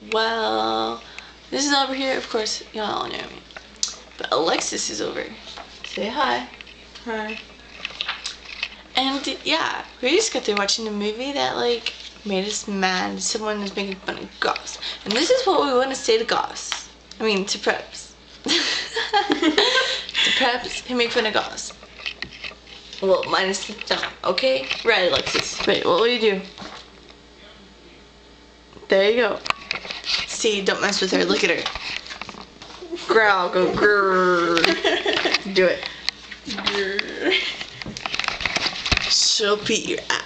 well, this is over here. Of course, y'all know me. But Alexis is over. Say hi. Hi. And yeah, we just got through watching a movie that like made us mad. Someone was making fun of Goss. And this is what we want to say to Goss. I mean, to preps. To preps who make fun of Goss. Well, minus the thumb, okay? Right, Alexis. Wait, what will you do? There you go. See, don't mess with her. Look at her. Growl, go grrr. Do it. Grr. She'll beat your